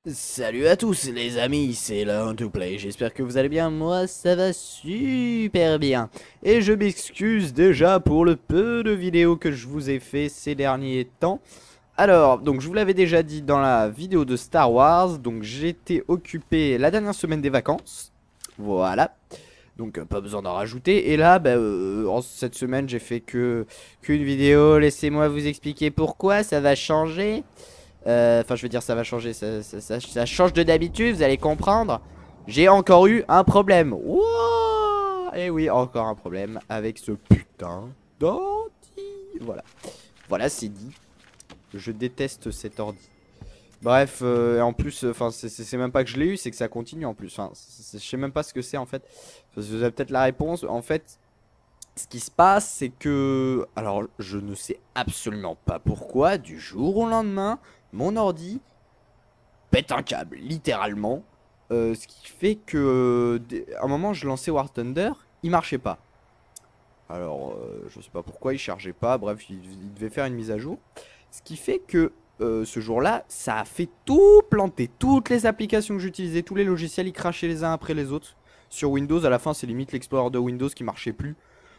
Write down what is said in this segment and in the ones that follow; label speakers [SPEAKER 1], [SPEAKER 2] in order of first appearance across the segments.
[SPEAKER 1] Salut à tous les amis, c'est la to play, j'espère que vous allez bien, moi ça va super bien. Et je m'excuse déjà pour le peu de vidéos que je vous ai fait ces derniers temps. Alors, donc je vous l'avais déjà dit dans la vidéo de Star Wars, donc j'étais occupé la dernière semaine des vacances. Voilà, donc pas besoin d'en rajouter. Et là, en cette semaine j'ai fait qu'une vidéo, laissez-moi vous expliquer pourquoi ça va changer. Enfin, je veux dire, ça va changer. Ça change de d'habitude, vous allez comprendre. J'ai encore eu un problème. Wouah. Et oui, encore un problème avec ce putain d'ordi. Voilà. Voilà, c'est dit. Je déteste cet ordi. Bref, en plus, enfin, c'est même pas que je l'ai eu, c'est que ça continue en plus. Enfin, je sais même pas ce que c'est en fait. Vous avez peut-être la réponse. En fait, ce qui se passe, c'est que... Alors, je ne sais absolument pas pourquoi, du jour au lendemain, mon ordi pète un câble, littéralement. Ce qui fait que... à un moment, je lançais War Thunder, il marchait pas. Alors, je sais pas pourquoi, il chargeait pas, bref, il devait faire une mise à jour. Ce qui fait que... ce jour-là, ça a fait tout planter. Toutes les applications que j'utilisais, tous les logiciels, ils crachaient les uns après les autres. Sur Windows, à la fin, c'est limite l'Explorer de Windows qui marchait plus.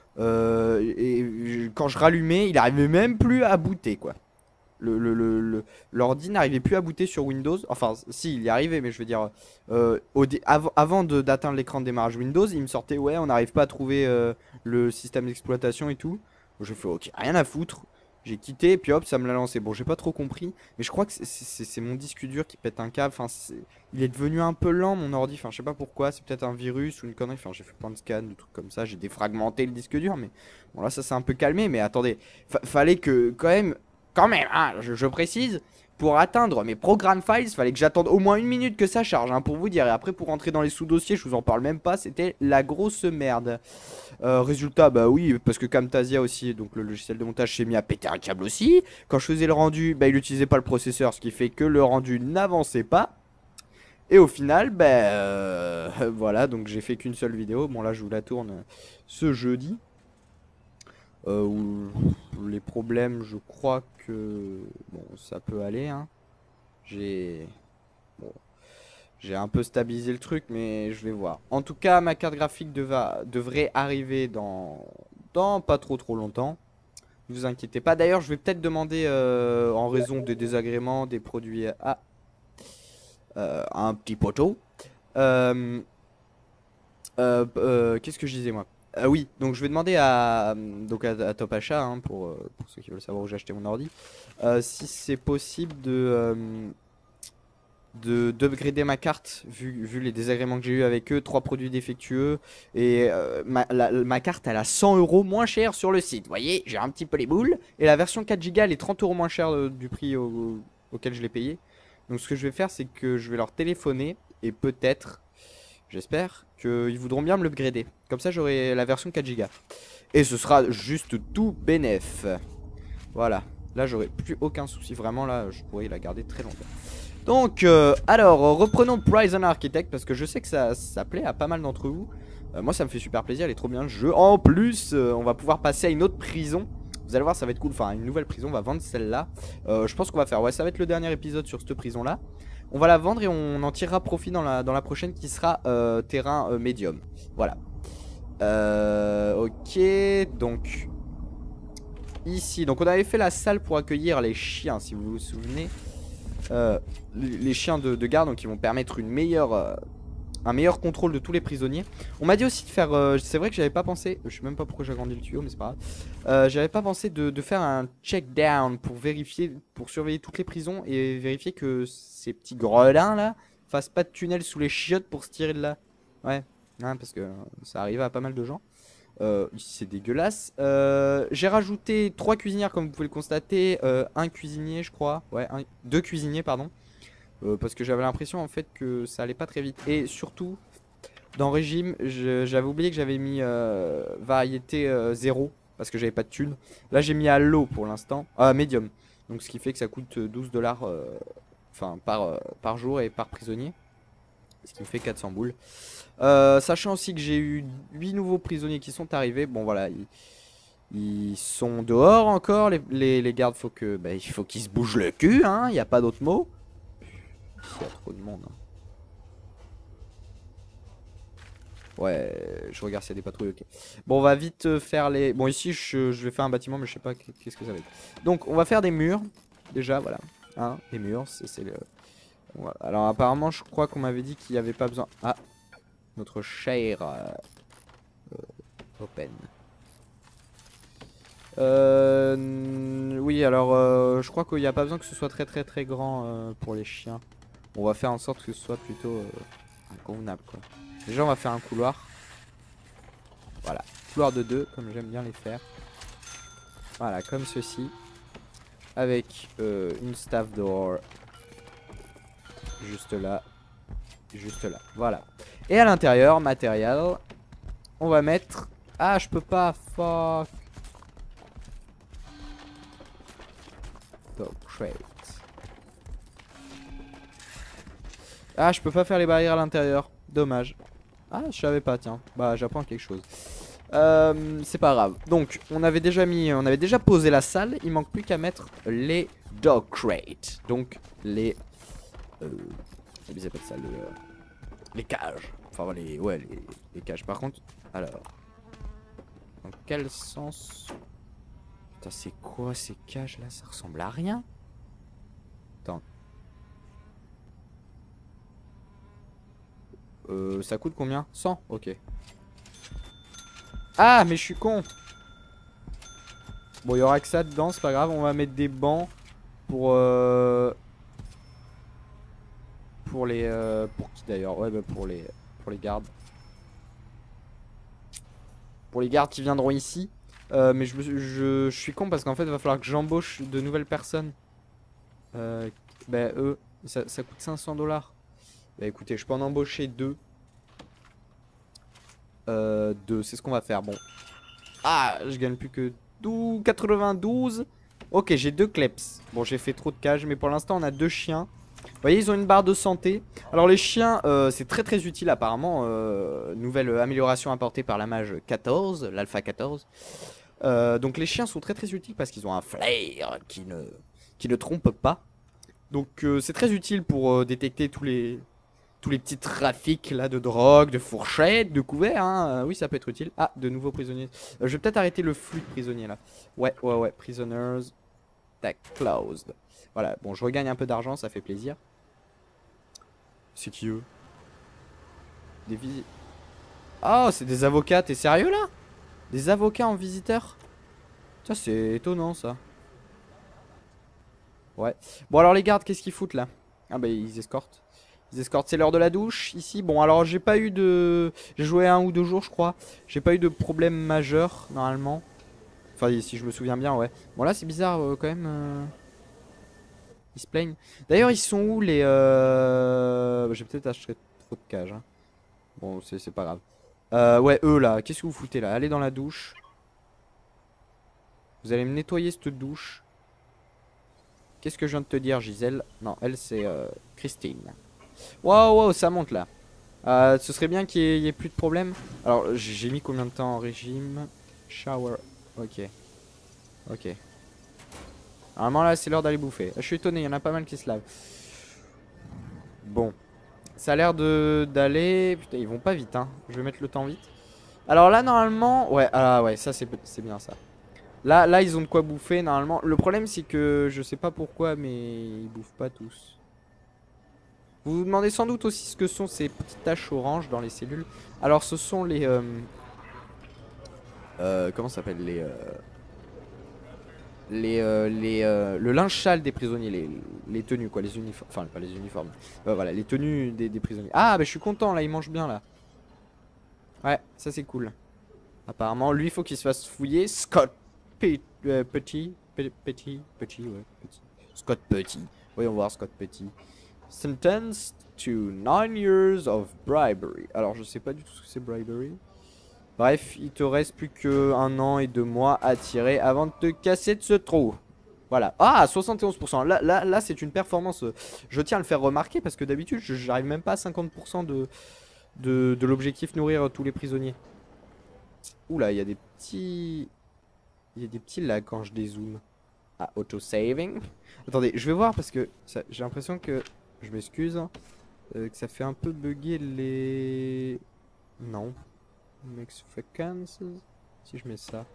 [SPEAKER 1] Et quand je rallumais, il arrivait même plus à booter quoi. L'ordi n'arrivait plus à booter sur Windows. Enfin, si, il y arrivait, mais je veux dire, avant d'atteindre l'écran de démarrage Windows, il me sortait, ouais, on n'arrive pas à trouver le système d'exploitation et tout. Je fais, ok, rien à foutre. J'ai quitté, et puis hop, ça me l'a lancé. Bon, j'ai pas trop compris, mais je crois que c'est mon disque dur qui pète un câble. Enfin, il est devenu un peu lent, mon ordi. Enfin, je sais pas pourquoi. C'est peut-être un virus ou une connerie. Enfin, j'ai fait plein de scans, de trucs comme ça. J'ai défragmenté le disque dur, mais bon, là, ça s'est un peu calmé. Mais attendez, fallait que, quand même, hein, je précise, pour atteindre mes programme files, fallait que j'attende au moins une minute que ça charge, hein, pour vous dire. Et après, pour rentrer dans les sous-dossiers, je vous en parle même pas. C'était la grosse merde. Résultat, bah oui, parce que Camtasia aussi, donc le logiciel de montage, s'est mis à péter un câble aussi. Quand je faisais le rendu, bah il utilisait pas le processeur, ce qui fait que le rendu n'avançait pas. Et au final, voilà, donc j'ai fait qu'une seule vidéo. Bon là, je vous la tourne ce jeudi. Où les problèmes, je crois que bon, ça peut aller. Hein. J'ai bon, j'ai un peu stabilisé le truc, mais je vais voir. En tout cas, ma carte graphique devrait arriver dans pas trop longtemps. Ne vous inquiétez pas. D'ailleurs, je vais peut-être demander, en raison des désagréments des produits à un petit poteau. Euh, Qu'est-ce que je disais moi? Oui, donc je vais demander à Top Achat, hein, pour ceux qui veulent savoir où j'ai acheté mon ordi, si c'est possible d'upgrader ma carte vu les désagréments que j'ai eu avec eux, 3 produits défectueux et ma carte elle a 100 euros moins cher sur le site. Vous voyez, j'ai un petit peu les boules et la version 4 Go elle est 30 euros moins cher du prix auquel je l'ai payé. Donc ce que je vais faire c'est que je vais leur téléphoner et peut-être, j'espère, qu'ils voudront bien me l'upgrader. Comme ça j'aurai la version 4 Go. Et ce sera juste tout bénef. Voilà, là j'aurai plus aucun souci. Vraiment là je pourrais la garder très longtemps. Donc, alors, reprenons Prison Architect parce que je sais que ça plaît à pas mal d'entre vous. Moi, ça me fait super plaisir, il est trop bien le jeu. En plus, on va pouvoir passer à une autre prison. Vous allez voir, ça va être cool. Enfin, une nouvelle prison, on va vendre celle-là. Je pense qu'on va faire, ouais, ça va être le dernier épisode sur cette prison-là. On va la vendre et on en tirera profit dans la prochaine qui sera terrain médium. Voilà. Ok, donc ici, donc on avait fait la salle pour accueillir les chiens, si vous vous souvenez. Les chiens de garde, donc ils vont permettre un meilleur contrôle de tous les prisonniers. On m'a dit aussi de faire, c'est vrai que j'avais pas pensé, je sais même pas pourquoi j'ai agrandi le tuyau mais c'est pas grave. J'avais pas pensé de faire un check down pour vérifier, pour surveiller toutes les prisons et vérifier que ces petits gredins là fassent pas de tunnel sous les chiottes pour se tirer de là. Ouais, hein, parce que ça arrive à pas mal de gens. Ici c'est dégueulasse. J'ai rajouté 3 cuisinières comme vous pouvez le constater, un cuisinier je crois, ouais, 2 cuisiniers pardon, parce que j'avais l'impression en fait que ça allait pas très vite. Et surtout dans régime j'avais oublié que j'avais mis variété 0 parce que j'avais pas de thunes. Là j'ai mis à low pour l'instant, medium, donc ce qui fait que ça coûte 12 dollars enfin par jour et par prisonnier, ce qui me fait 400 boules. Sachant aussi que j'ai eu 8 nouveaux prisonniers qui sont arrivés. Bon voilà, ils sont dehors encore. Les gardes, il faut qu'ils se bougent le cul, hein. Il n'y a pas d'autre mot. Il y a trop de monde. Hein. Ouais, je regarde s'il y a des patrouilles, ok. Bon, on va vite faire les... Bon, ici, je vais faire un bâtiment, mais je sais pas qu'est-ce que ça va être. Donc, on va faire des murs. Déjà, voilà. Hein, les murs, c'est le... Voilà. Alors, apparemment, je crois qu'on m'avait dit qu'il n'y avait pas besoin... Ah, notre cher... open. Oui, alors, je crois qu'il n'y a pas besoin que ce soit très grand pour les chiens. On va faire en sorte que ce soit plutôt convenable, quoi. Déjà, on va faire un couloir. Voilà, couloir de 2, comme j'aime bien les faire. Voilà, comme ceci. Avec une staff door. Juste là. Juste là, voilà. Et à l'intérieur, matériel. On va mettre... Ah, je peux pas, fuck. Dog crate. Ah, je peux pas faire les barrières à l'intérieur. Dommage. Ah, je savais pas, tiens. Bah, j'apprends quelque chose. C'est pas grave. Donc, on avait déjà posé la salle. Il manque plus qu'à mettre les dog crates. Donc, les... ils appellent ça les cages. Enfin, les cages. Par contre, alors... Dans quel sens... Putain, c'est quoi ces cages là? Ça ressemble à rien. Attends. Ça coûte combien? 100? Ok. Ah, mais je suis con. Bon, il y aura que ça dedans, c'est pas grave. On va mettre des bancs pour les... pour qui d'ailleurs? Ouais, bah pour les gardes. Pour les gardes qui viendront ici. Mais je suis con parce qu'en fait, il va falloir que j'embauche de nouvelles personnes. Bah, eux, ça coûte 500 $. Bah écoutez, je peux en embaucher 2. 2, c'est ce qu'on va faire. Bon. Ah, je gagne plus que 92. Ok, j'ai 2 kleps. Bon, j'ai fait trop de cages, mais pour l'instant, on a 2 chiens. Vous voyez, ils ont une barre de santé. Alors les chiens, c'est très utile apparemment. Nouvelle amélioration apportée par la mage 14, l'alpha 14. Donc les chiens sont très utiles parce qu'ils ont un flair qui ne trompe pas. Donc c'est très utile pour détecter tous les petits trafics là de drogue, de fourchettes, de couverts. Hein. Oui, ça peut être utile. Ah, de nouveaux prisonniers. Je vais peut-être arrêter le flux de prisonniers là. Ouais. Prisoners. Tac, closed. Voilà, bon, je regagne un peu d'argent, ça fait plaisir. C'est qui eux? Des visites. Oh, c'est des avocats, t'es sérieux là? Des avocats en visiteur? Tiens, c'est étonnant ça. Ouais. Bon, alors les gardes, qu'est-ce qu'ils foutent là? Ah, bah, ils escortent. Ils escortent, c'est l'heure de la douche ici. Bon, alors j'ai pas eu de. J'ai joué 1 ou 2 jours, je crois. J'ai pas eu de problème majeur, normalement. Enfin, si je me souviens bien, ouais. Bon, là, c'est bizarre quand même. Ils se plaignent. D'ailleurs, ils sont où les... J'ai peut-être acheté trop de cages. Hein. Bon, c'est pas grave. Ouais, eux là, qu'est-ce que vous foutez là? Allez dans la douche. Vous allez me nettoyer cette douche. Qu'est-ce que je viens de te dire, Gisèle? Non, elle c'est Christine. Wow, ça monte là. Ce serait bien qu'il y ait plus de problème. Alors, j'ai mis combien de temps en régime? Shower. Ok. Normalement là c'est l'heure d'aller bouffer. Je suis étonné, il y en a pas mal qui se lavent. Bon. Ça a l'air d'aller... Putain, ils vont pas vite, hein. Je vais mettre le temps vite. Alors là, normalement... Ouais, ça c'est bien ça. Là, ils ont de quoi bouffer, normalement. Le problème, c'est que je sais pas pourquoi, mais ils bouffent pas tous. Vous vous demandez sans doute aussi ce que sont ces petites taches oranges dans les cellules. Alors, ce sont les... comment ça s'appelle le linge sale des prisonniers, les tenues quoi, les uniformes, enfin pas les uniformes, voilà, les tenues des prisonniers. Ah bah je suis content là, il mange bien là. Ouais, ça c'est cool. Apparemment, lui il faut qu'il se fasse fouiller. Scott Petit. Scott Petit. Voyons voir Scott Petit. Sentenced to 9 years of bribery. Alors je sais pas du tout ce que c'est bribery. Bref, il te reste plus que 1 an et 2 mois à tirer avant de te casser de ce trou. Voilà. Ah, 71%. Là c'est une performance. Je tiens à le faire remarquer parce que d'habitude, j'arrive même pas à 50% de l'objectif nourrir tous les prisonniers. Oula, il y a des petits... Il y a des petits lags quand je dézoome. Ah, auto-saving. Attendez, je vais voir parce que j'ai l'impression que Je m'excuse. Que ça fait un peu bugger les... Non. Mexicans. Si je mets ça.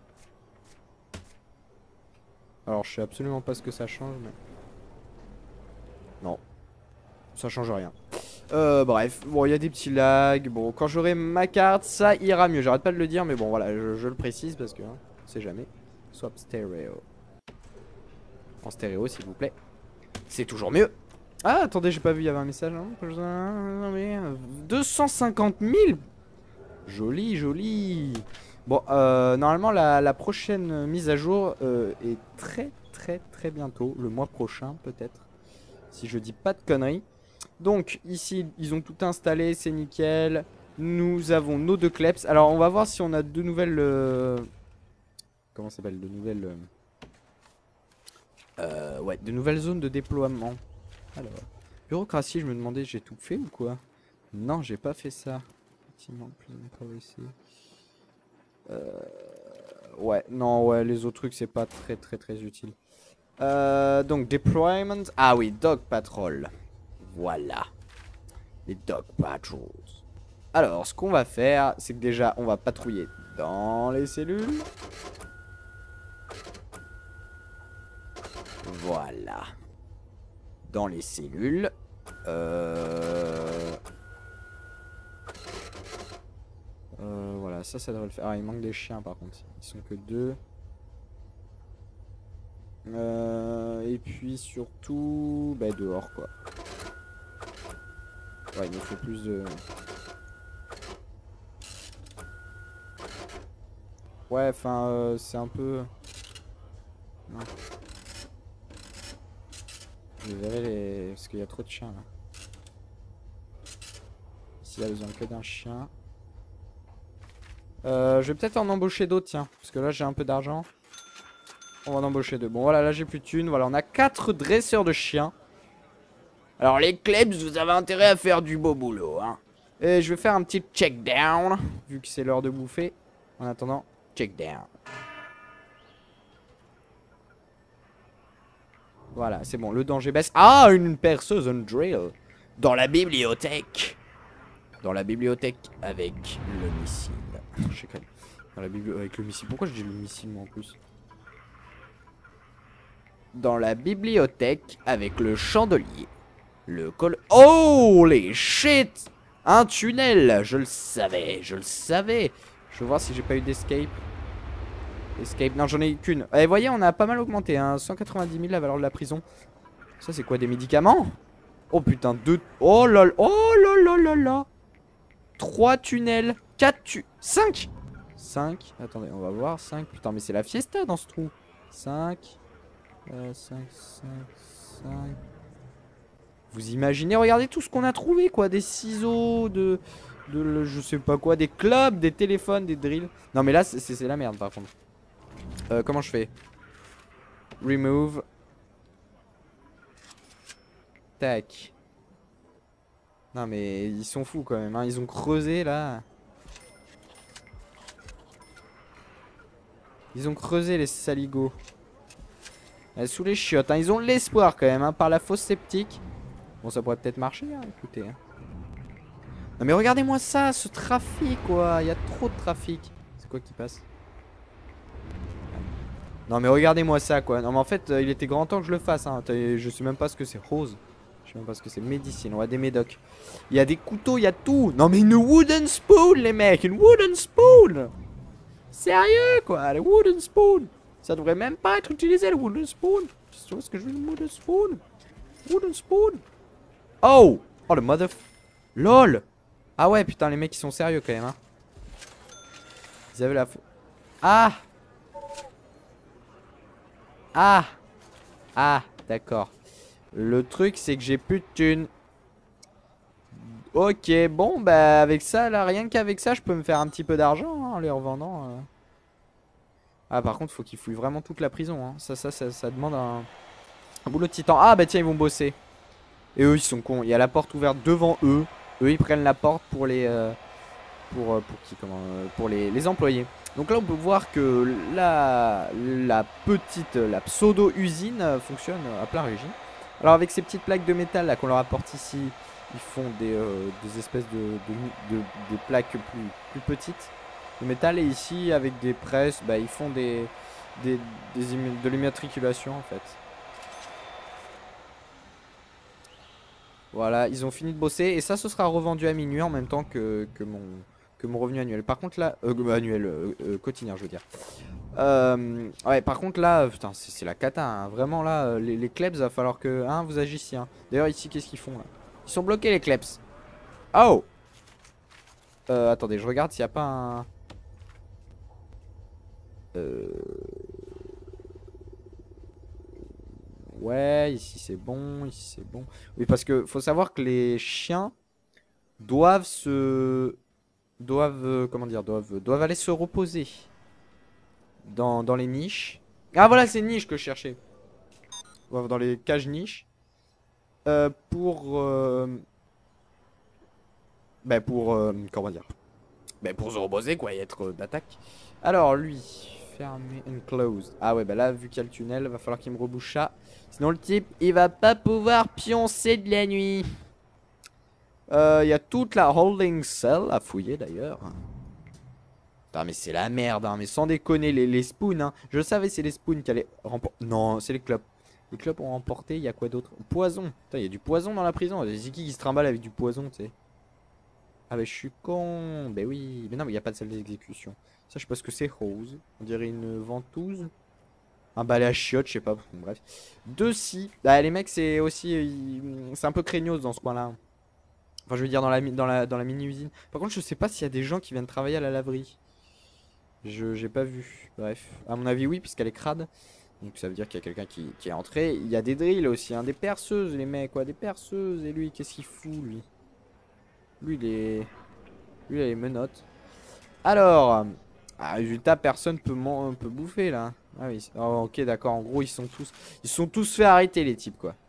[SPEAKER 1] Alors je sais absolument pas ce que ça change, mais... Non. Ça change rien. Bref, bon, il y a des petits lags. Bon, quand j'aurai ma carte, ça ira mieux. J'arrête pas de le dire, mais bon, voilà, je le précise parce que, hein, on sait jamais. Swap stéréo. En stéréo, s'il vous plaît. C'est toujours mieux. Ah, attendez, j'ai pas vu, il y avait un message. Hein. 250 000. Joli, joli. Bon, normalement, la prochaine mise à jour est très bientôt. Le mois prochain, peut-être. Si je dis pas de conneries. Donc ici ils ont tout installé, c'est nickel. Nous avons nos 2 kleps. Alors on va voir si on a de nouvelles comment ça s'appelle, de nouvelles ouais, de nouvelles zones de déploiement. Alors bureaucratie, je me demandais, j'ai tout fait ou quoi? Non, j'ai pas fait ça. Effectivement, ouais, non, ouais, les autres trucs c'est pas très utile. Donc deployment. Ah oui, dog patrol. Voilà. Les dog patrols. Alors, ce qu'on va faire, c'est que déjà, on va patrouiller dans les cellules. Voilà. Dans les cellules. Voilà, ça devrait le faire. Ah, il manque des chiens par contre. Ils sont que 2. Et puis surtout, bah dehors quoi. Ouais, il nous faut plus de... Ouais, enfin, c'est un peu... Non. Je verrai les... Parce qu'il y a trop de chiens, là. Ici, il a besoin que d'un chien. Je vais peut-être en embaucher d'autres, tiens. Parce que là, j'ai un peu d'argent. On va en embaucher 2. Bon, voilà, là, j'ai plus de thunes. Voilà, on a 4 dresseurs de chiens. Alors les klebs, vous avez intérêt à faire du beau boulot, hein. Et je vais faire un petit check down, vu que c'est l'heure de bouffer. En attendant, check down. Voilà, c'est bon, le danger baisse. Ah, une perceuse, un drill. Dans la bibliothèque. Dans la bibliothèque avec le missile. Je sais quand même. Dans la bibliothèque avec le missile. Pourquoi je dis le missile, moi, en plus? Dans la bibliothèque avec le chandelier. Le col... Holy shit! Un tunnel! Je le savais, je le savais. Je vais voir si j'ai pas eu d'escape. Escape, non j'en ai eu qu'une. Et vous voyez, on a pas mal augmenté, hein. 190 000 la valeur de la prison. Ça c'est quoi, des médicaments? Oh putain, 2... Oh lol, oh là. 3 tunnels, 4 5. 5, attendez, on va voir, 5. Putain, mais c'est la fiesta dans ce trou. 5. 5. Vous imaginez, regardez tout ce qu'on a trouvé, quoi. Des ciseaux, je sais pas quoi, des clubs, des téléphones, des drills. Non mais là, c'est la merde par contre. Comment je fais? Remove. Tac. Non mais ils sont fous quand même, hein. Ils ont creusé là. Ils ont creusé les saligots. Sous les chiottes, hein. Ils ont l'espoir quand même, hein, par la fosse sceptique. Bon, ça pourrait peut-être marcher, hein, écoutez. Hein. Non mais regardez-moi ça, ce trafic, quoi. Il y a trop de trafic. C'est quoi qui passe? Non mais regardez-moi ça, quoi. Non mais en fait, il était grand temps que je le fasse, hein. Je sais même pas ce que c'est. Rose. Je sais même pas ce que c'est. Médecine, on a des médocs. Il y a des couteaux, il y a tout. Non mais une wooden spoon, les mecs. Une wooden spoon. Sérieux, quoi. Le wooden spoon. Ça devrait même pas être utilisé, le wooden spoon. Tu vois ce que je veux dire, wooden spoon? Wooden spoon. Oh! Oh le mother... LOL! Ah ouais, putain, les mecs ils sont sérieux quand même, hein. Ils avaient la... Ah! Ah! Ah, d'accord. Le truc c'est que j'ai plus de thunes. Ok, bon, bah avec ça, là, rien qu'avec ça, je peux me faire un petit peu d'argent, hein, en les revendant. Ah, par contre, faut qu'ils fouillent vraiment toute la prison, hein. Ça demande un boulot de titan. Ah, bah tiens, ils vont bosser. Et eux ils sont cons, il y a la porte ouverte devant eux. Eux ils prennent la porte pour les pour les employés. Donc là on peut voir que la pseudo usine fonctionne à plein régime. Alors avec ces petites plaques de métal là qu'on leur apporte ici, ils font des espèces des plaques plus petites de métal. Et ici avec des presses, bah, ils font de l'immatriculation en fait. Voilà, ils ont fini de bosser et ça ce sera revendu à minuit en même temps que mon revenu annuel. Par contre là, quotidien je veux dire. Ouais, par contre là, putain, c'est la cata, hein. Vraiment là, les klebs, va falloir que vous agissiez. Hein. D'ailleurs ici, qu'est-ce qu'ils font là? Ils sont bloqués les klebs. Oh. Attendez, je regarde s'il n'y a pas un... Ouais, ici c'est bon, ici c'est bon. Oui, parce que faut savoir que les chiens doivent comment dire, doivent aller se reposer dans les niches. Ah voilà, c'est niches que je cherchais. Dans les cages niches. Comment dire, pour se reposer quoi et être d'attaque. Alors lui, fermé and closed. Ah ouais, bah là vu qu'il y a le tunnel, va falloir qu'il me rebouche ça. Sinon le type il va pas pouvoir pioncer de la nuit. Il y a toute la holding cell à fouiller d'ailleurs. Putain mais c'est la merde hein, mais sans déconner les spoons hein. Je savais c'est les spoons qui allaient remporter. Non c'est les clopes. Les clopes ont remporté, il y a quoi d'autre? Poison. Putain il y a du poison dans la prison. C'est qui se trimballe avec du poison tu sais? Ah bah je suis con. Bah oui. Mais non mais il n'y a pas de salle d'exécution. Ça je sais pas ce que c'est. Rose. On dirait une ventouse. Un balai à chiottes, je sais pas. Bon, bref. Deux scies. Bah les mecs c'est aussi... C'est un peu craignos dans ce coin là. Enfin je veux dire dans la mini-usine. Par contre je sais pas s'il y a des gens qui viennent travailler à la laverie. J'ai pas vu. Bref. À mon avis oui puisqu'elle est crade. Donc ça veut dire qu'il y a quelqu'un qui est entré. Il y a des drills aussi. Hein. Des perceuses les mecs quoi. Des perceuses. Et lui qu'est-ce qu'il fout lui? Lui il a les menottes. Alors, résultat, personne peut bouffer là. Ah oui. Oh, ok, d'accord. En gros, ils sont tous fait arrêter les types quoi.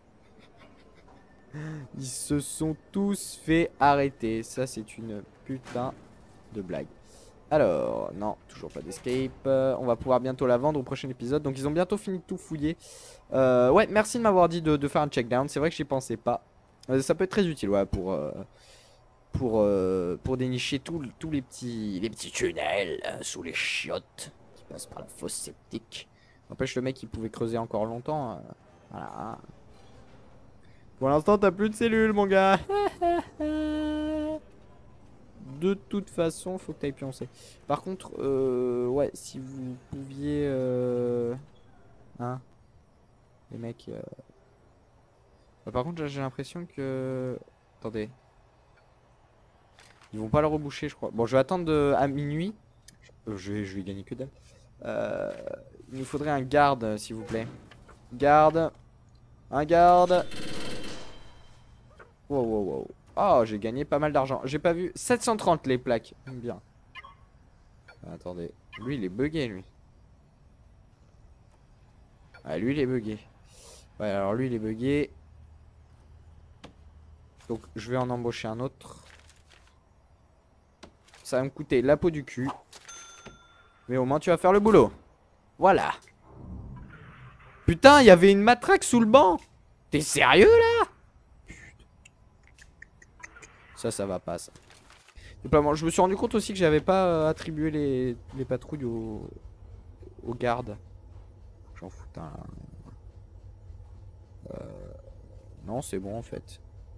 [SPEAKER 1] Ils se sont tous fait arrêter. Ça, c'est une putain de blague. Alors, non, toujours pas d'escape. On va pouvoir bientôt la vendre au prochain épisode. Donc, ils ont bientôt fini de tout fouiller. Ouais, merci de m'avoir dit de faire un check down. C'est vrai que j'y pensais pas. Ça peut être très utile, ouais, pour dénicher tous les petits tunnels sous les chiottes qui passent par la fosse septique. N'empêche le mec il pouvait creuser encore longtemps. Voilà. Pour l'instant t'as plus de cellules mon gars. De toute façon faut que t'ailles pioncer. Par contre ouais si vous pouviez hein les mecs par contre j'ai l'impression que attendez. Ils vont pas le reboucher, je crois. Bon, je vais attendre à minuit. Je vais gagner que dalle. Il nous faudrait un garde, s'il vous plaît. Garde. Un garde. Wow, wow, wow. Oh, j'ai gagné pas mal d'argent. J'ai pas vu. 730 les plaques. Bien. Attendez. Lui, il est bugué, lui. Ah, lui, il est bugué. Ouais, alors lui, il est bugué. Donc, je vais en embaucher un autre. Ça va me coûter la peau du cul. Mais au moins tu vas faire le boulot. Voilà. Putain, il y avait une matraque sous le banc. T'es sérieux là? Ça va pas ça. Je me suis rendu compte aussi que j'avais pas attribué les patrouilles aux gardes. J'en fous. Non, c'est bon en fait.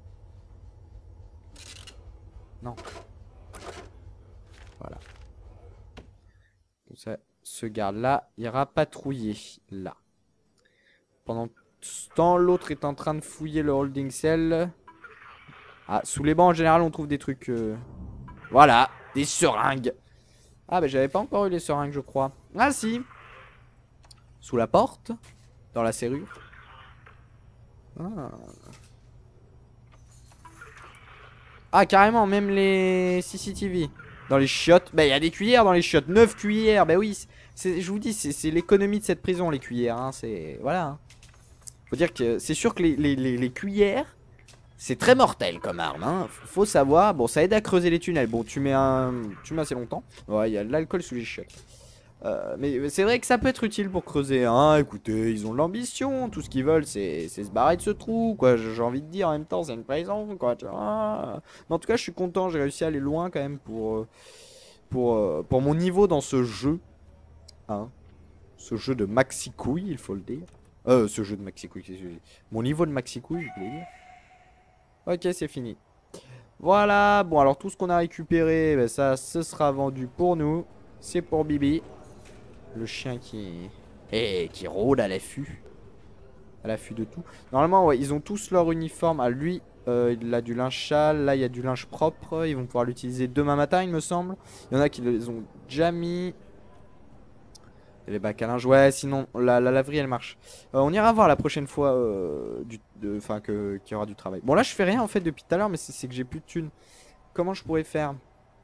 [SPEAKER 1] Non. Voilà. Comme ça, ce garde-là ira patrouiller là. Pendant ce temps, l'autre est en train de fouiller le holding cell. Ah, sous les bancs en général, on trouve des trucs. Voilà, des seringues. Ah, bah j'avais pas encore eu les seringues, je crois. Ah, si. Sous la porte, dans la serrure. Ah, carrément, même les CCTV. Dans les chiottes. Bah, il y a des cuillères dans les chiottes. 9 cuillères. Bah oui, je vous dis, c'est l'économie de cette prison, les cuillères. Hein. C'est... Voilà. Hein. Faut dire que c'est sûr que les cuillères, c'est très mortel comme arme. Hein. Faut savoir. Bon, ça aide à creuser les tunnels. Bon, tu mets assez longtemps. Ouais, il y a de l'alcool sous les chiottes. Mais c'est vrai que ça peut être utile pour creuser, hein. Écoutez, ils ont de l'ambition. Tout ce qu'ils veulent, c'est se barrer de ce trou, quoi. J'ai envie de dire, en même temps, c'est une prison, quoi. Tu vois. Mais en tout cas, je suis content. J'ai réussi à aller loin, quand même, pour mon niveau dans ce jeu. Hein. Ce jeu de maxi-couille, il faut le dire. Ce jeu de maxi-couille, qu'est-ce que j'ai dit? Mon niveau de maxi-couille, je voulais dire. Ok, c'est fini. Voilà. Bon, alors, tout ce qu'on a récupéré, ben, ça, ce sera vendu pour nous. C'est pour Bibi. Le chien qui rôde à l'affût. À l'affût de tout. Normalement, ouais, ils ont tous leur uniforme. Ah, lui, il a du linge sale. Là, il y a du linge propre. Ils vont pouvoir l'utiliser demain matin, il me semble. Il y en a qui les ont déjà mis. Et les bacs à linge. Ouais, sinon, la laverie, elle marche. On ira voir la prochaine fois qu'il y aura du travail. Bon, là, je fais rien, en fait, depuis tout à l'heure. Mais c'est que j'ai plus de thunes. Comment je pourrais faire?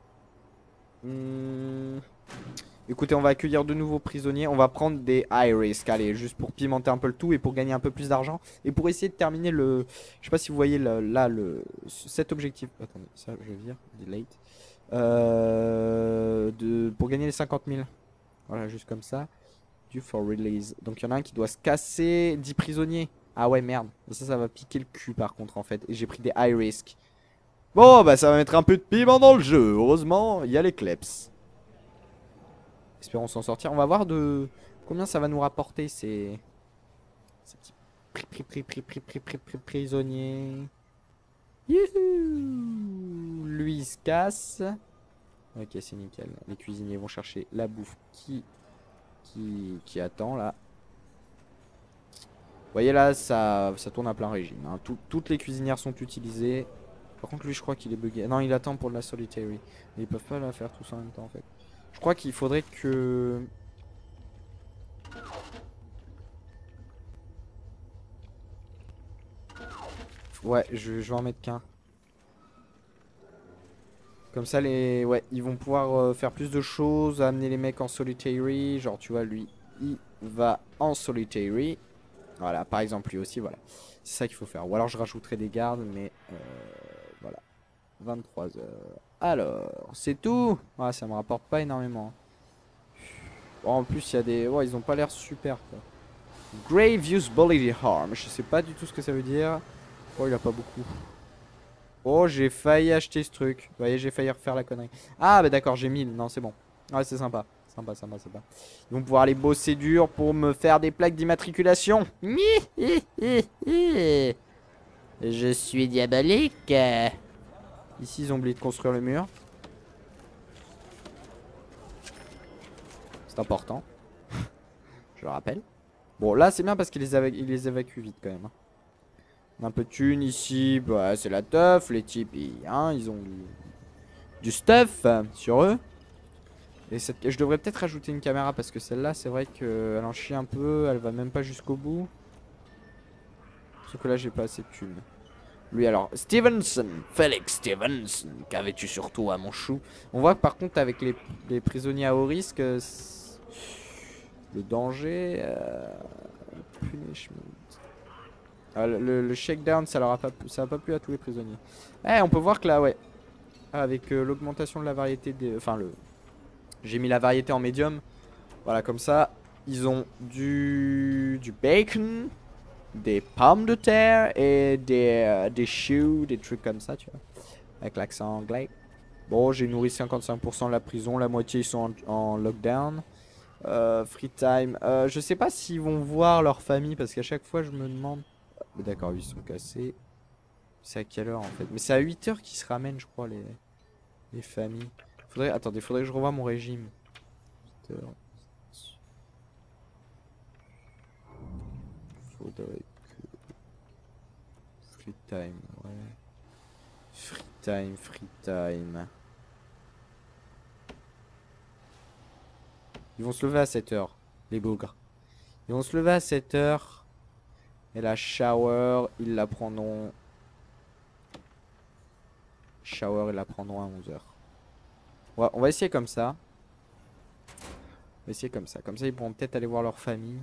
[SPEAKER 1] Écoutez, on va accueillir de nouveaux prisonniers. On va prendre des high risk. Allez, juste pour pimenter un peu le tout et pour gagner un peu plus d'argent. Et pour essayer de terminer le... Je sais pas si vous voyez cet objectif. Attendez, ça, je vais dire. Delete. Pour gagner les 50 000. Voilà, juste comme ça. Due for release. Donc il y en a un qui doit se casser. 10 prisonniers. Ah ouais, merde. Ça va piquer le cul par contre, en fait. Et j'ai pris des high risk. Bon, bah ça va mettre un peu de piment dans le jeu. Heureusement, il y a les kleps. Espérons s'en sortir. On va voir de combien ça va nous rapporter ces petits prisonniers. Youhou. Lui il se casse. Ok, c'est nickel. Les cuisiniers vont chercher la bouffe qui attend là. Vous voyez là, ça tourne à plein régime. Hein. Toutes les cuisinières sont utilisées. Par contre, lui, je crois qu'il est bugué. Non, il attend pour de la solitary. Mais ils peuvent pas la faire tous en même temps en fait. Je crois qu'il faudrait que... Ouais, je vais en mettre qu'un. Comme ça, ouais, ils vont pouvoir faire plus de choses, amener les mecs en solitary. Genre, tu vois, lui, il va en solitary. Voilà, par exemple, lui aussi, voilà. C'est ça qu'il faut faire. Ou alors, je rajouterai des gardes, mais... voilà. 23 heures. Alors, c'est tout. Ouais, ça me rapporte pas énormément. Bon, en plus, il y a des... Ouais, ils ont pas l'air super, quoi. Grave use bodily harm. Je sais pas du tout ce que ça veut dire. Oh, il a pas beaucoup. Oh, j'ai failli acheter ce truc. Vous voyez, j'ai failli refaire la connerie. Ah, bah d'accord, j'ai 1000. Non, c'est bon. Ouais, c'est sympa. Sympa. Ils vont pouvoir aller bosser dur pour me faire des plaques d'immatriculation. Je suis diabolique. Ici, ils ont oublié de construire le mur. C'est important. Je le rappelle. Bon, là, c'est bien parce qu'ils les évacuent vite quand même. Hein. On a un peu de thunes ici. Bah, c'est la teuf. Les types, ils ont du stuff sur eux. Et je devrais peut-être rajouter une caméra parce que celle-là, c'est vrai qu'elle en chie un peu. Elle va même pas jusqu'au bout. Sauf que là, j'ai pas assez de thunes. Lui alors, Stevenson, Felix Stevenson, qu'avais-tu surtout à mon chou? On voit que par contre avec les prisonniers à haut risque, le danger, punishment. Le shakedown, ça a pas plu à tous les prisonniers. Eh, on peut voir que là, ouais, avec l'augmentation de la variété des, j'ai mis la variété en médium. Voilà, comme ça, ils ont du bacon. Des pommes de terre et des choux, des trucs comme ça, tu vois. Avec l'accent anglais. Bon, j'ai nourri 55% de la prison, la moitié ils sont en lockdown. Free time. Je sais pas s'ils vont voir leur famille parce qu'à chaque fois je me demande. D'accord, ils sont cassés. C'est à quelle heure en fait? Mais c'est à 8 h qu'ils se ramènent, je crois, les familles. Attendez, faudrait que je revoie mon régime. 8 h. Faudrait que... Free time, ouais. Free time. Ils vont se lever à 7 h, les bougres. Ils vont se lever à 7 h. Et la shower, ils la prendront... Shower, ils la prendront à 11 h. Ouais, on va essayer comme ça. On va essayer comme ça. Comme ça, ils pourront peut-être aller voir leur famille.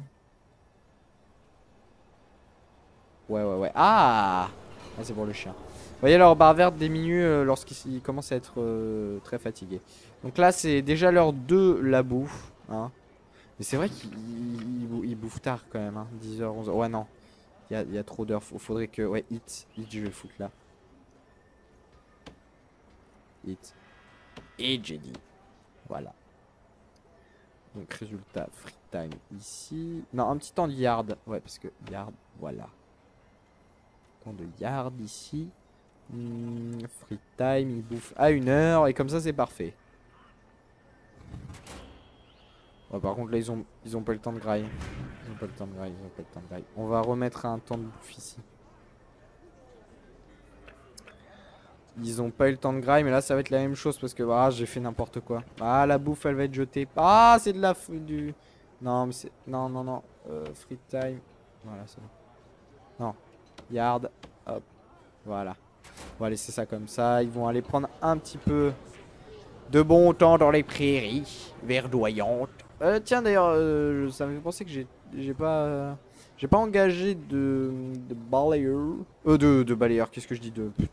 [SPEAKER 1] Ouais. Ah, c'est pour le chien. Vous voyez leur barre verte diminue lorsqu'ils commencent à être très fatigués. Donc là c'est déjà l'heure de la bouffe. Hein. Mais c'est vrai qu'il bouffe tard quand même, hein. 10h, 11h. Ouais, non. Il y a trop d'heures. Faudrait que. Ouais, hit, je vais le foutre là. Hit. Et j'ai dit. Voilà. Donc, résultat, free time ici. Non, un petit temps de yard. Ouais, parce que yard, voilà. Temps de yard ici. Free time, il bouffe à 1h. Et comme ça, c'est parfait. Ouais, par contre, là, ils ont pas le temps de graille. Ils ont pas le temps de graille, ils ont pas le temps de graille. On va remettre un temps de bouffe ici. Ils ont pas eu le temps de graille, mais là ça va être la même chose parce que ah, j'ai fait n'importe quoi. Ah, la bouffe elle va être jetée. Ah, c'est de la du. Non, mais c'est. Non, non, non. Free time. Voilà, c'est bon. Non. Yard. Hop. Voilà. On va laisser ça comme ça. Ils vont aller prendre un petit peu de bon temps dans les prairies verdoyantes. Tiens, d'ailleurs, ça me fait penser que j'ai pas engagé de balayeur. De balayeur, qu'est-ce que je dis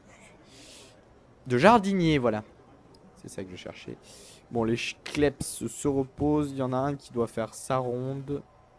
[SPEAKER 1] de jardinier, voilà. C'est ça que je cherchais. Bon, les kleps se reposent. Il y en a un qui doit faire sa ronde.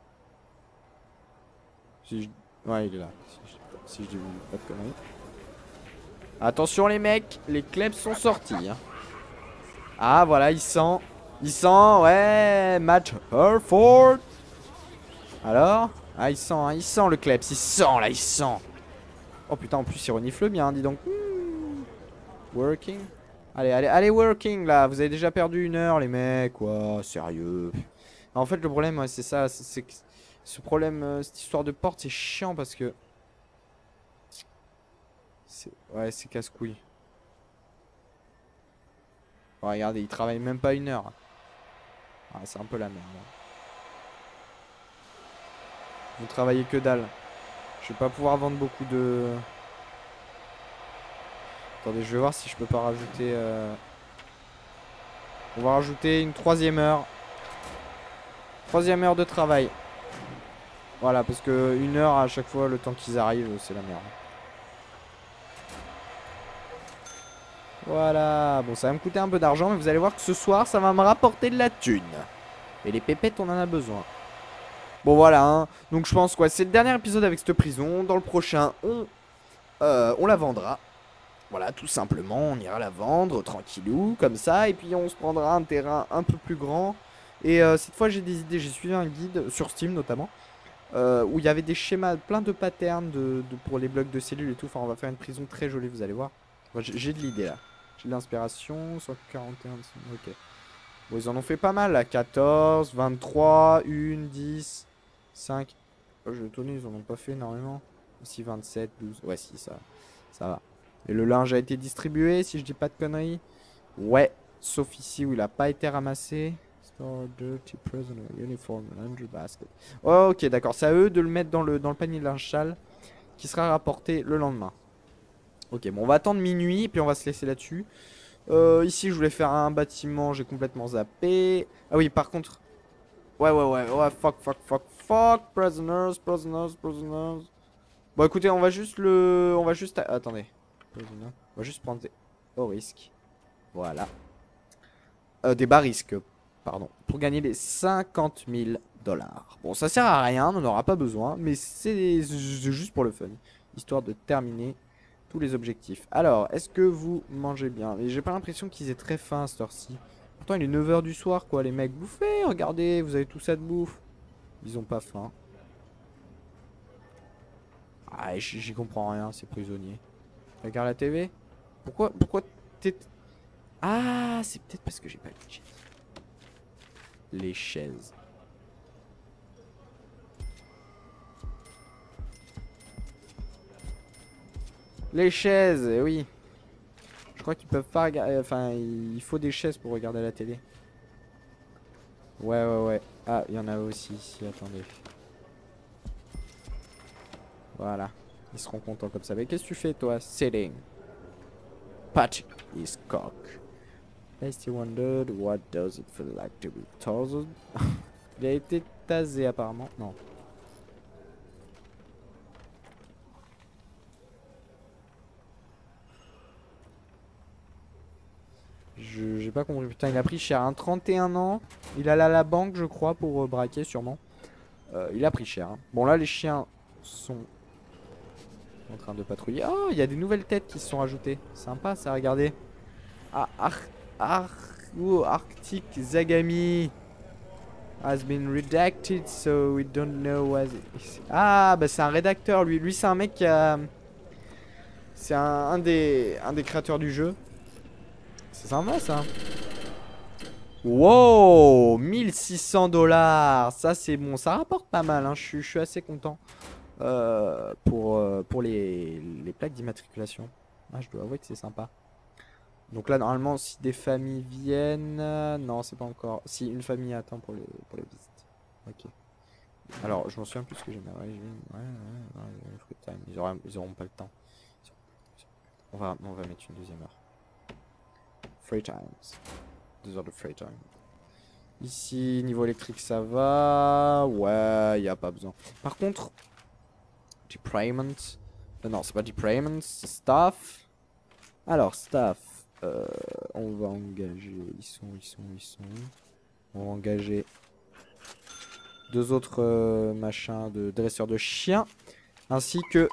[SPEAKER 1] Ouais, il est là. Si je dis pas de conneries. Attention les mecs, les kleps sont sortis. Hein. Ah voilà, il sent. Il sent, ouais, match Herford. Alors? Ah, il sent le kleps. Il sent là, il sent. Oh putain, en plus il renifle bien, dis donc. Working. Allez, allez, allez, working là. Vous avez déjà perdu 1h, les mecs. Quoi, sérieux. En fait, le problème, ouais, c'est ça. C'est que ce problème, cette histoire de porte, c'est chiant parce que. Ouais, c'est casse-couille. Oh, regardez, il travaille même pas 1h. Ah, c'est un peu la merde. Vous travaillez que dalle. Je vais pas pouvoir vendre beaucoup de. Attendez, je vais voir si je peux pas rajouter. On va rajouter une 3e heure. 3e heure de travail. Voilà, parce que 1h à chaque fois, le temps qu'ils arrivent, c'est la merde. Voilà, bon ça va me coûter un peu d'argent, mais vous allez voir que ce soir, ça va me rapporter de la thune. Et les pépettes, on en a besoin. Bon voilà, hein. Donc je pense quoi, c'est le dernier épisode avec cette prison. Dans le prochain, on la vendra. Voilà, tout simplement, on ira la vendre tranquillou, comme ça. Et puis on se prendra un terrain un peu plus grand. Et cette fois, j'ai des idées, j'ai suivi un guide, sur Steam notamment. Où il y avait des schémas, plein de patterns pour les blocs de cellules et tout. Enfin, on va faire une prison très jolie, vous allez voir. Enfin, j'ai de l'idée là. J'ai de l'inspiration, 141, ok. Bon, ils en ont fait pas mal là. 14, 23, 1, 10, 5. Oh, je vais étonner, ils en ont pas fait énormément. Aussi 27, 12. Ouais, si, ça va. Et le linge a été distribué, si je dis pas de conneries. Ouais, sauf ici où il a pas été ramassé. Store dirty prisoner uniform laundry basket. Oh, ok, d'accord. C'est à eux de le mettre dans le panier de linge sale qui sera rapporté le lendemain. Ok, bon, on va attendre minuit, puis on va se laisser là-dessus. Ici, je voulais faire un bâtiment, j'ai complètement zappé. Ah oui, par contre... Ouais, fuck, prisoners. Bon, écoutez, on va juste le... On va juste... Attendez. On va juste prendre des... Au risque. Voilà. Des bas risques, pardon. Pour gagner les 50 000 dollars. Bon, ça sert à rien, on n'en aura pas besoin, mais c'est juste pour le fun. Histoire de terminer tous les objectifs. Alors, est-ce que vous mangez bien? Et j'ai pas l'impression qu'ils aient très faim à cette heure-ci. Pourtant, il est 9h du soir, quoi, les mecs. Bouffez, regardez, vous avez tout ça de bouffe. Ils ont pas faim. Ah, j'y comprends rien, ces prisonniers. Regarde la TV. Pourquoi t'es... Ah, c'est peut-être parce que j'ai pas les chaises. Les chaises. Les chaises, oui. Je crois qu'ils peuvent pas regarder. Enfin, il faut des chaises pour regarder la télé. Ouais. Ah, il y en a aussi ici, attendez. Voilà. Ils seront contents comme ça. Mais qu'est-ce que tu fais, toi? Sitting. Patch is cock. Tasty wondered what does it feel like to be tossed. Il a été tasé apparemment. Non. j'ai pas compris. Putain, il a pris cher, hein. 31 ans. Il allait à la banque, je crois, pour braquer, sûrement. Il a pris cher, hein. Bon, là, les chiens sont en train de patrouiller. Oh, il y a des nouvelles têtes qui se sont rajoutées. Sympa, ça, regardez. Ah, Arctic Zagami has been redacted, so we don't know what... Ah, bah c'est un rédacteur, lui. Lui, c'est un mec qui a... C'est un des créateurs du jeu. C'est sympa, ça. Wow, 1600 $. Ça, c'est bon. Ça rapporte pas mal, hein. Je suis assez content. Pour les plaques d'immatriculation. Ah, je dois avouer que c'est sympa. Donc là, normalement, si des familles viennent... non, c'est pas encore... Si, une famille attend pour les visites. Ok. Alors, je m'en souviens plus ce que j'ai mis. Ouais, free time. Ils auront pas le temps. On va mettre une deuxième heure. Free times. 2 heures de free time. Ici, niveau électrique, ça va. Ouais, y a pas besoin. Par contre... Deployment. Non, c'est pas deployment, c'est staff. Alors, staff. On va engager. Ils sont. On va engager 2 autres machins de dresseurs de chiens. Ainsi que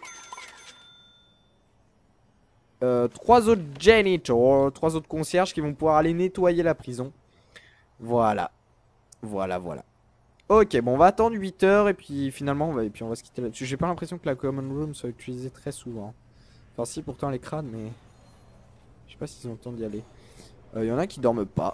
[SPEAKER 1] 3 autres janitors. 3 autres concierges qui vont pouvoir aller nettoyer la prison. Voilà. Voilà. Ok, bon, on va attendre 8 heures et puis finalement, on va se quitter là-dessus. J'ai pas l'impression que la common room soit utilisée très souvent. Enfin, si, pourtant, les crânes, mais... Je sais pas s'ils ont le temps d'y aller. Il y en a qui dorment pas.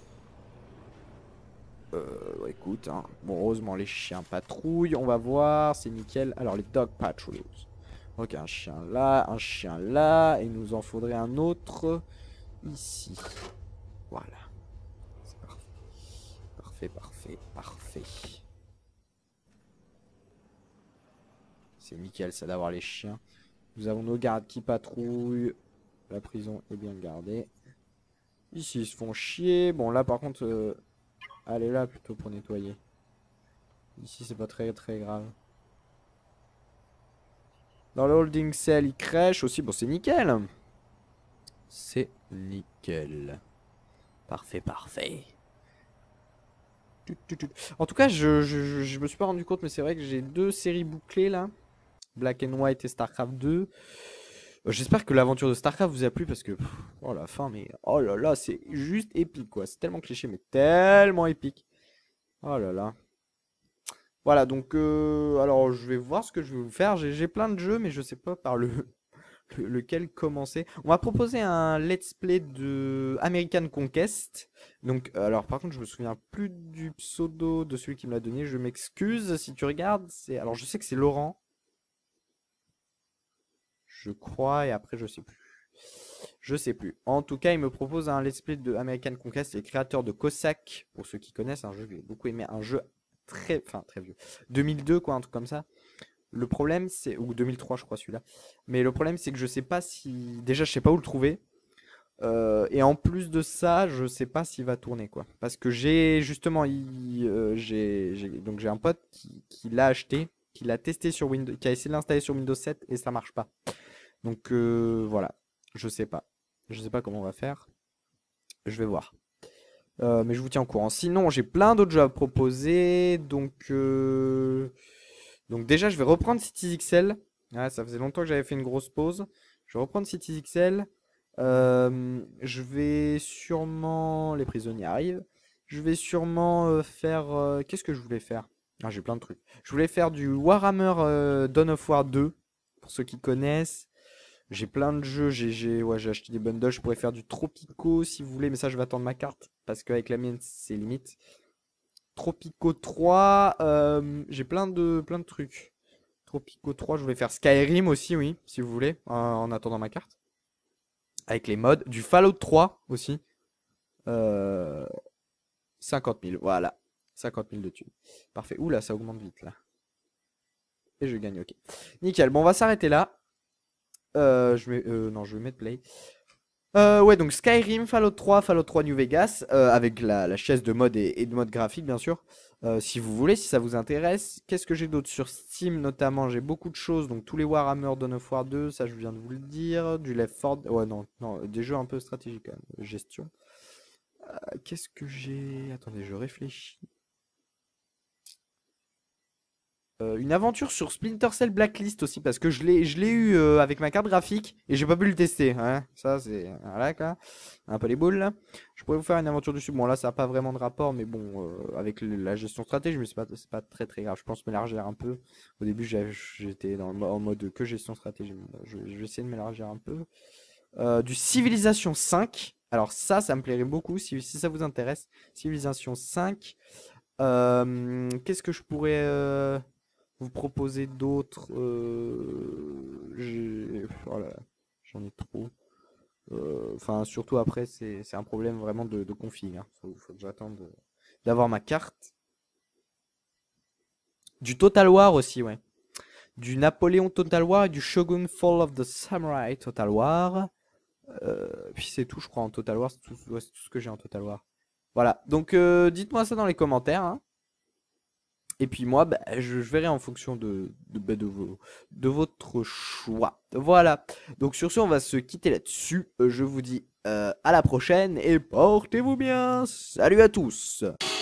[SPEAKER 1] Écoute, hein. Bon, heureusement, les chiens patrouillent. On va voir, c'est nickel. Alors, les dog patrols. Ok, un chien là. Et il nous en faudrait un autre ici. Voilà. C'est parfait. C'est nickel, ça d'avoir les chiens. Nous avons nos gardes qui patrouillent. La prison est bien gardée. Ici, ils se font chier. Bon, là, par contre, allez là plutôt pour nettoyer. Ici, c'est pas très grave. Dans le holding cell, il crèche aussi. Bon, c'est nickel. C'est nickel. Parfait. En tout cas, je me suis pas rendu compte, mais c'est vrai que j'ai 2 séries bouclées là. Black and White et StarCraft 2. J'espère que l'aventure de StarCraft vous a plu parce que... oh la fin, mais... oh là là, c'est juste épique quoi. C'est tellement cliché, mais tellement épique. Oh là là. Voilà, donc... alors, je vais voir ce que je vais vous faire. J'ai plein de jeux, mais je sais pas par lequel commencer. On m'a proposé un let's play de American Conquest. Donc, alors par contre, je me souviens plus du pseudo de celui qui me l'a donné. Je m'excuse si tu regardes. Alors, je sais que c'est Laurent. Je crois, et après, je sais plus. Je sais plus. En tout cas, il me propose un let's play de American Conquest. C'est le créateur de Cossack. Pour ceux qui connaissent, un jeu que j'ai beaucoup aimé. Un jeu très vieux. 2002, quoi, un truc comme ça. Le problème, c'est... ou 2003, je crois, celui-là. Mais le problème, c'est que je sais pas si... déjà, je sais pas où le trouver. Et en plus de ça, je sais pas s'il va tourner, quoi. Parce que j'ai, justement... donc j'ai un pote qui l'a acheté, qui l'a testé sur Windows... qui a essayé de l'installer sur Windows 7 et ça marche pas. Donc, voilà. Je sais pas. Je sais pas comment on va faire. Je vais voir. Mais je vous tiens au courant. Sinon, j'ai plein d'autres jeux à proposer. Donc déjà, je vais reprendre CityXL. Ah, ça faisait longtemps que j'avais fait une grosse pause. Je vais reprendre CityXL. Je vais sûrement... les prisonniers arrivent. Je vais sûrement faire... qu'est-ce que je voulais faire? Ah, j'ai plein de trucs. Je voulais faire du Warhammer Dawn of War 2. Pour ceux qui connaissent. J'ai plein de jeux, j'ai acheté des bundles, je pourrais faire du Tropico si vous voulez, mais ça je vais attendre ma carte, parce qu'avec la mienne c'est limite. Tropico 3, j'ai plein de trucs. Tropico 3, je voulais faire Skyrim aussi, oui, si vous voulez, en attendant ma carte. Avec les mods, du Fallout 3 aussi. 50 000, voilà. 50 000 de thunes. Parfait, oula, ça augmente vite là. Et je gagne, ok. Nickel, bon on va s'arrêter là. Non, je vais mettre play. Ouais, donc Skyrim, Fallout 3 New Vegas, avec la chaise de mode et de mode graphique, bien sûr. Si vous voulez, si ça vous intéresse. Qu'est-ce que j'ai d'autre sur Steam, notamment? J'ai beaucoup de choses, donc tous les Warhammer Dawn of War 2, ça je viens de vous le dire. Du Left 4 ouais, non, des jeux un peu stratégiques quand même, gestion. Qu'est-ce que j'ai? Attendez, je réfléchis. Une aventure sur Splinter Cell Blacklist aussi, parce que je l'ai eu avec ma carte graphique et j'ai pas pu le tester. Hein. Ça, c'est. Voilà, quoi. Un peu les boules là. Je pourrais vous faire une aventure dessus. Bon, là, ça n'a pas vraiment de rapport, mais bon, avec la gestion stratégique, mais c'est pas très très grave. Je pense m'élargir un peu. Au début, j'étais en mode que gestion stratégique. Je vais essayer de m'élargir un peu. Du Civilization 5. Alors, ça me plairait beaucoup si ça vous intéresse. Civilization 5. Qu'est-ce que je pourrais vous proposer d'autres oh là là, j'en ai trop. Enfin, surtout après, c'est un problème vraiment de config. Hein. Faut que j'attende d'avoir ma carte. Du Total War aussi, ouais. Du Napoléon Total War et du Shogun Fall of the Samurai Total War. Puis c'est tout, je crois, en Total War. C'est tout, ouais, c'est tout ce que j'ai en Total War. Voilà, donc dites-moi ça dans les commentaires. Hein. Et puis moi, bah, je verrai en fonction de votre choix. Voilà. Donc sur ce, on va se quitter là-dessus. Je vous dis à la prochaine et portez-vous bien. Salut à tous.